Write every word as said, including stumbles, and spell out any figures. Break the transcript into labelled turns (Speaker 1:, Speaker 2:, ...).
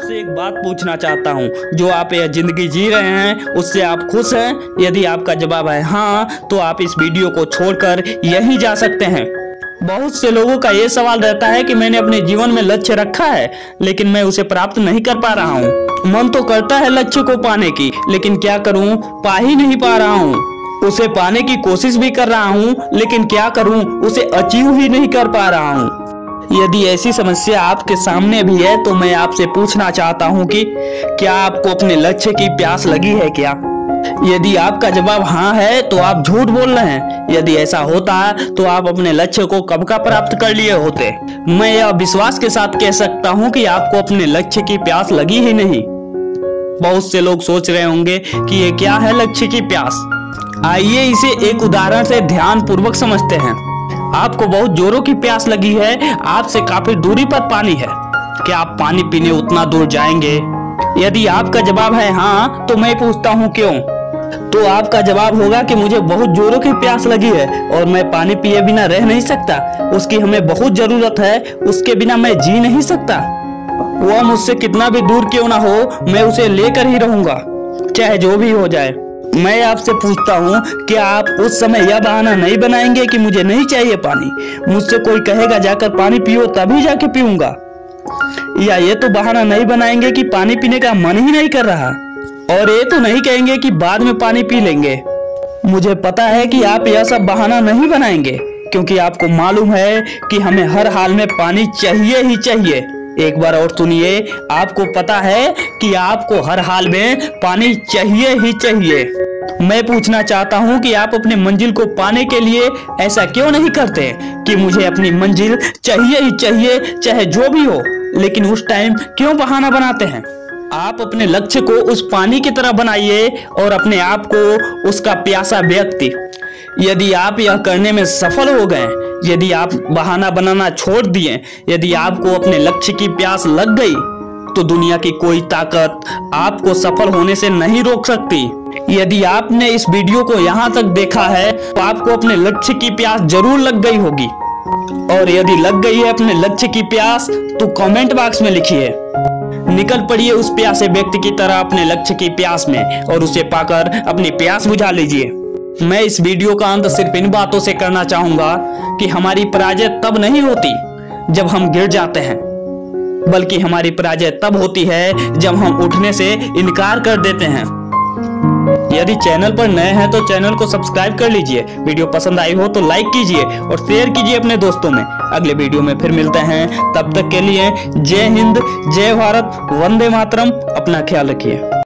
Speaker 1: आपसे एक बात पूछना चाहता हूँ, जो आप यह जिंदगी जी रहे हैं उससे आप खुश हैं? यदि आपका जवाब है हाँ, तो आप इस वीडियो को छोड़कर यहीं जा सकते हैं। बहुत से लोगों का ये सवाल रहता है कि मैंने अपने जीवन में लक्ष्य रखा है, लेकिन मैं उसे प्राप्त नहीं कर पा रहा हूँ। मन तो करता है लक्ष्य को पाने की, लेकिन क्या करूँ, पा ही नहीं पा रहा हूँ। उसे पाने की कोशिश भी कर रहा हूँ, लेकिन क्या करूँ, उसे अचीव ही नहीं कर पा रहा हूँ। यदि ऐसी समस्या आपके सामने भी है तो मैं आपसे पूछना चाहता हूँ कि क्या आपको अपने लक्ष्य की प्यास लगी है क्या? यदि आपका जवाब हाँ है तो आप झूठ बोल रहे हैं। यदि ऐसा होता तो आप अपने लक्ष्य को कब का प्राप्त कर लिए होते। मैं यह विश्वास के साथ कह सकता हूँ कि आपको अपने लक्ष्य की प्यास लगी ही नहीं। बहुत से लोग सोच रहे होंगे कि ये क्या है लक्ष्य की प्यास। आइए इसे एक उदाहरण से ध्यान पूर्वक समझते हैं। आपको बहुत जोरों की प्यास लगी है, आपसे काफी दूरी पर पानी है। क्या आप पानी पीने उतना दूर जाएंगे? यदि आपका जवाब है हाँ, तो मैं पूछता हूँ क्यों? तो आपका जवाब होगा कि मुझे बहुत जोरों की प्यास लगी है और मैं पानी पिए बिना रह नहीं सकता। उसकी हमें बहुत जरूरत है, उसके बिना मैं जी नहीं सकता। वह मुझसे कितना भी दूर क्यों ना हो, मैं उसे लेकर ही रहूंगा, चाहे जो भी हो जाए। मैं आपसे पूछता हूँ, क्या आप उस समय यह बहाना नहीं बनाएंगे कि मुझे नहीं चाहिए पानी, मुझसे कोई कहेगा जाकर पानी पियो तभी जाके पीऊंगा? या ये तो बहाना नहीं बनाएंगे कि पानी पीने का मन ही नहीं कर रहा, और ये तो नहीं कहेंगे कि बाद में पानी पी लेंगे। मुझे पता है कि आप यह सब बहाना नहीं बनाएंगे, क्योंकि आपको मालूम है कि हमें हर हाल में पानी चाहिए ही चाहिए। एक बार और सुनिए, आपको पता है कि आपको हर हाल में पानी चाहिए ही चाहिए। मैं पूछना चाहता हूं कि आप अपने मंजिल को पाने के लिए ऐसा क्यों नहीं करते कि मुझे अपनी मंजिल चाहिए ही चाहिए, चाहे जो भी हो, लेकिन उस टाइम क्यों बहाना बनाते हैं? आप अपने लक्ष्य को उस पानी की तरह बनाइए और अपने आप को उसका प्यासा व्यक्ति। यदि आप यह करने में सफल हो गए, यदि आप बहाना बनाना छोड़ दिए, यदि आपको अपने लक्ष्य की प्यास लग गई, तो दुनिया की कोई ताकत आपको सफल होने से नहीं रोक सकती। यदि आपने इस वीडियो को यहाँ तक देखा है तो आपको अपने लक्ष्य की प्यास जरूर लग गई होगी, और यदि लग गई है अपने लक्ष्य की प्यास तो कमेंट बॉक्स में लिखिए। निकल पड़िए उस प्यासे व्यक्ति की तरह अपने लक्ष्य की प्यास में और उसे पाकर अपनी प्यास बुझा लीजिए। मैं इस वीडियो का अंत सिर्फ इन बातों से करना चाहूंगा कि हमारी पराजय तब नहीं होती जब हम गिर जाते हैं, बल्कि हमारी पराजय तब होती है जब हम उठने से इनकार कर देते हैं। यदि चैनल पर नए हैं तो चैनल को सब्सक्राइब कर लीजिए। वीडियो पसंद आई हो तो लाइक कीजिए और शेयर कीजिए अपने दोस्तों में। अगले वीडियो में फिर मिलते हैं, तब तक के लिए जय हिंद, जय भारत, वंदे मातरम। अपना ख्याल रखिए।